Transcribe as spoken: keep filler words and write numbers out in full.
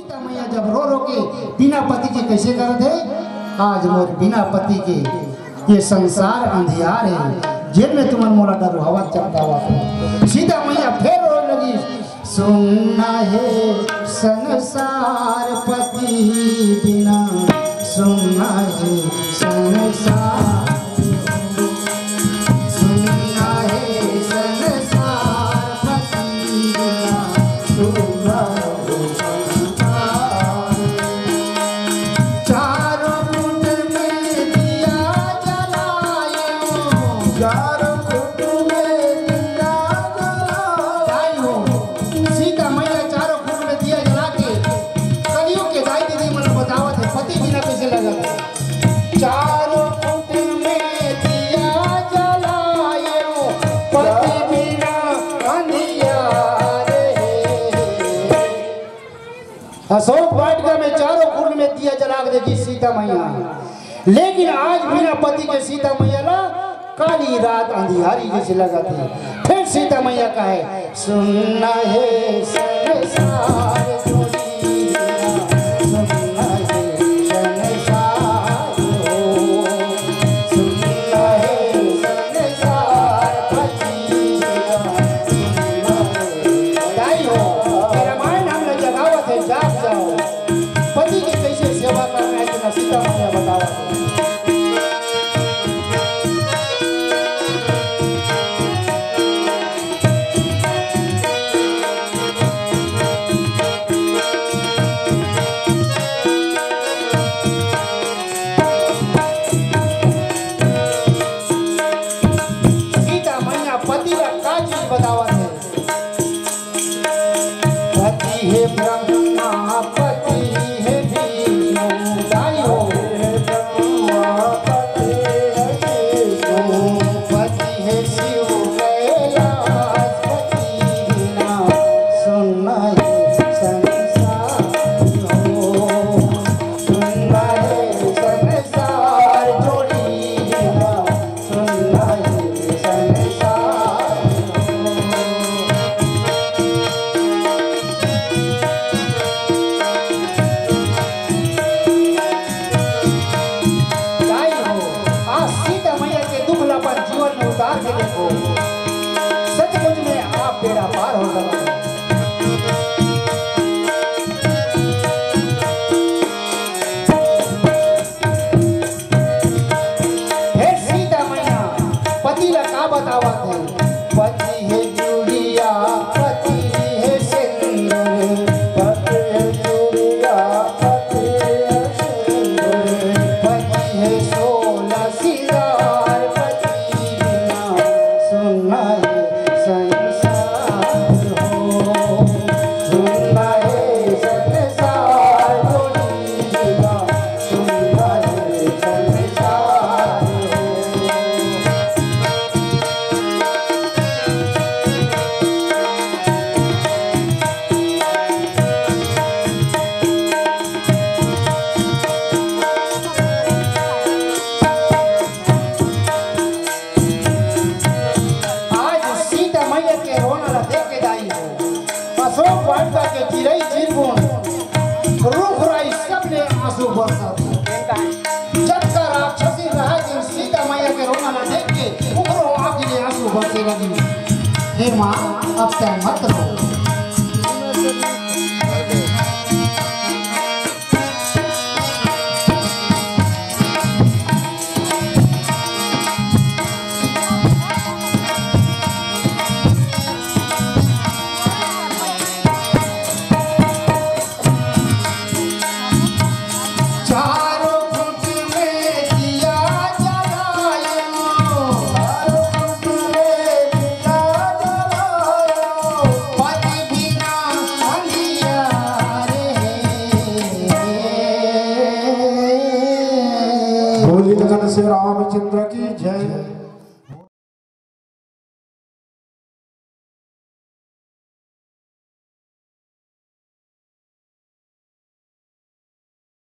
सीता मैया जब रो रो के बिना पति के कैसे करत है, आज मोर बिना पति के ये संसार अंधियार है, जेल में तुमन मोला डर हवा चमकावा। सीता मैया फिर रो लगी, सुनना है संसार पति बिना, सुनना है संसार, सुनना है संसार पति बिना, सुनना है संसार। चारों कुंड में दिया जलायो, चारों कुंड में दिया जलायो। सीता मैया चारों कुंड में दिया जला के कलियुग के दाई दीदी मन बतावत है पति बिना कैसे लगल। चारों कुंड में दिया जलायो, पति बिना अंधियारे। अशोक वाटिका में चारों कुंड में दिया जला के देखी सीता मैया, लेकिन आज बिना पति के सीता मैया ना काली रात अंधियारी जैसे लगा थी। फिर सीता मैया का है, सुनना है संसार जोड़ी बिना, सुनना है संसार हो, सुनना है संसार पति बिना, सुनना है। दाई हो ये रामायण हमने जगावत है, जाग जाओ पति की कैसे सेवा करना है कि सीता मैया बतावत है। सीता मैया पति का का चीज बतावत है, पति है ब्रह्मा पति है विष्णु, दाई हो ब्रह्मा पति है विष्णु, पति है शिव कैलाश पति बिना, सुनना है संसार हो, सुनना है संसार जोड़ी बिना, सुनना है संसार हो। दाई हो आज सीता मैया के दुख लापन जीवन में उतार के देखो, सचमुच में आप बेड़ा पार हो गए। हे सीता मैया पति ला का बतावत है, पति है चूड़िया पति है सिंदूर, पति है चूड़िया पति है सिंदूर, पति है सोलह सिंगार पति बिना, सुनना है संसार हो, सुनना है संसार जोड़ी बिना, सुनना है संसार हो। आज सीता मैया के रोना ला देख के दाई हो, अशोक वाटिका के चिरई चिरगुण रूख राई सब ने आंसू बरसात। जब का राक्षसी रहा दिन सीता मैया के रोना ला देख के उकरो आँख के आंसू बरसे लगी। हे माँ अब तक मत रो। चारों कुंड में दिया जलायो, चारों कुंड में दिया जलायो, पति बिना अंधियारे। बोलिए गगन से रामचंद्र की जय।